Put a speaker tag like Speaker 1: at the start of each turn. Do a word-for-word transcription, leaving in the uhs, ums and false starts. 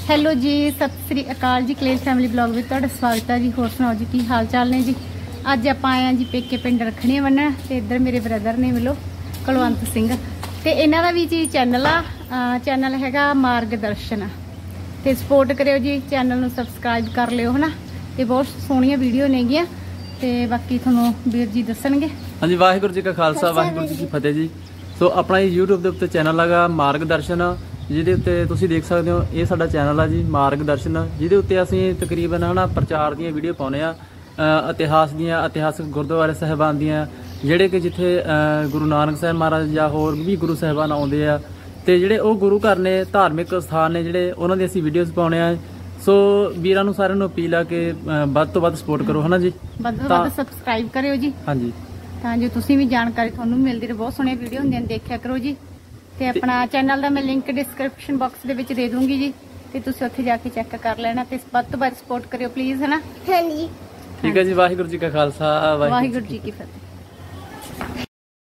Speaker 1: Hello ਜੀ, ਸਤਿ ਸ੍ਰੀ ਅਕਾਲ ਜੀ। ਕਲੇਸ਼ ਫੈਮਿਲੀ ਬਲੌਗ ਵਿੱਚ ਤੁਹਾਡਾ ਸਵਾਗਤ ਹੈ ਜੀ। ਹੋਰ ਸੁਣਾਓ ਜੀ, ਕੀ ਹਾਲ ਚਾਲ ਨੇ ਜੀ। ਅੱਜ ਆਪਾਂ ਆਏ ਹਾਂ ਜੀ ਪੇਕੇ ਪਿੰਡ ਰੱਖੜੀਆਂ ਬੰਨਣ, ਤੇ ਇੱਧਰ ਮੇਰੇ ਬ੍ਰਦਰ ਨੇ ਮਿਲੋ ਕੁਲਵੰਤ ਸਿੰਘ, ਤੇ ਇਹਨਾਂ ਦਾ ਵੀ ਜੀ ਚੈਨਲ ਆ, ਚੈਨਲ ਹੈਗਾ ਮਾਰਗਦਰਸ਼ਨ, ਤੇ ਸਪੋਰਟ ਕਰਿਓ ਜੀ। ਚੈਨਲ ਨੂੰ ਸਬਸਕ੍ਰਾਈਬ ਕਰ ਲਿਓ ਹਨਾ, ਤੇ ਬਹੁਤ ਸੋਹਣੀਆਂ ਵੀਡੀਓ ਨੇਗੀਆਂ, ਤੇ ਬਾਕੀ ਤੁਹਾਨੂੰ ਵੀਰ ਜੀ ਦੱਸਣਗੇ।
Speaker 2: ਹਾਂਜੀ, ਵਾਹਿਗੁਰੂ ਜੀ ਕਾ ਖਾਲਸਾ, ਵਾਹਿਗੁਰੂ ਜੀ ਕੀ ਫਤਿਹ ਜੀ। ਸੋ ਆਪਣਾ YouTube ਦੇ ਉੱਤੇ ਚੈਨਲ ਹੈਗਾ ਮਾਰਗਦਰਸ਼ਨ, ਜਿਹਦੇ ਉੱਤੇ ਤੁਸੀਂ ਦੇਖ ਸਕਦੇ ਹੋ। ਇਹ ਸਾਡਾ ਚੈਨਲ ਆ ਜੀ ਮਾਰਗਦਰਸ਼ਨ, ਜਿਹਦੇ ਉੱਤੇ ਅਸੀਂ ਤਕਰੀਬਨ ਹਨਾ ਪ੍ਰਚਾਰ ਦੀਆਂ ਵੀਡੀਓ ਪਾਉਂਦੇ ਆ, ਇਤਿਹਾਸ ਦੀਆਂ, ਇਤਿਹਾਸਕ ਗੁਰਦੁਆਰੇ ਸਾਹਿਬਾਨ ਦੀਆਂ, ਜਿਹੜੇ ਕਿ ਜਿੱਥੇ ਗੁਰੂ ਨਾਨਕ ਸਾਹਿਬ ਮਹਾਰਾਜ ਜਾਂ ਹੋਰ ਵੀ ਗੁਰੂ ਸਾਹਿਬਾਨ ਆਉਂਦੇ ਆ, ਤੇ ਜਿਹੜੇ ਉਹ ਗੁਰੂ ਘਰ ਨੇ, ਧਾਰਮਿਕ ਸਥਾਨ ਨੇ ਜਿਹੜੇ, ਉਹਨਾਂ ਦੀ ਅਸੀਂ ਵੀਡੀਓਜ਼ ਪਾਉਂਦੇ ਆ। ਸੋ ਵੀਰਾਂ ਨੂੰ ਸਾਰਿਆਂ ਨੂੰ ਅਪੀਲ ਆ ਕਿ ਵੱਧ ਤੋਂ ਵੱਧ ਸਪੋਰਟ ਕਰੋ ਹਨਾ ਜੀ,
Speaker 1: ਵੱਧ ਤੋਂ ਵੱਧ ਸਬਸਕ੍ਰਾਈਬ ਕਰਿਓ ਜੀ।
Speaker 2: ਹਾਂਜੀ,
Speaker 1: ਤਾਂ ਜੋ ਤੁਸੀਂ ਵੀ ਜਾਣਕਾਰੀ ਤੁਹਾਨੂੰ ਮਿਲਦੀ ਰਹੇ। ਬਹੁਤ ਸੋਹਣੀਆਂ ਵੀਡੀਓ ਹੁੰਦੀਆਂ ਨੇ, ਦੇਖਿਆ ਕਰੋ ਜੀ। ਤੇ ਆਪਣਾ ਚੈਨਲ ਦਾ ਮੈਂ ਲਿੰਕ ਡਿਸਕ੍ਰਿਪਸ਼ਨ ਬਾਕਸ ਦੇ ਵਿੱਚ ਦੇ ਦੂੰਗੀ ਜੀ, ਤੇ ਤੁਸੀਂ ਉੱਥੇ ਜਾ ਕੇ ਚੈੱਕ ਕਰ ਲੈਣਾ, ਤੇ ਵੱਧ ਤੋਂ ਵੱਧ ਸਪੋਰਟ ਕਰਿਓ ਪਲੀਜ਼ ਹਨਾ। ਹਾਂਜੀ,
Speaker 2: ਠੀਕ ਹੈ ਜੀ। ਵਾਹਿਗੁਰੂ ਜੀ ਕਾ ਖਾਲਸਾ,
Speaker 1: ਵਾਹਿਗੁਰੂ ਜੀ ਕੀ ਫਤਿਹ।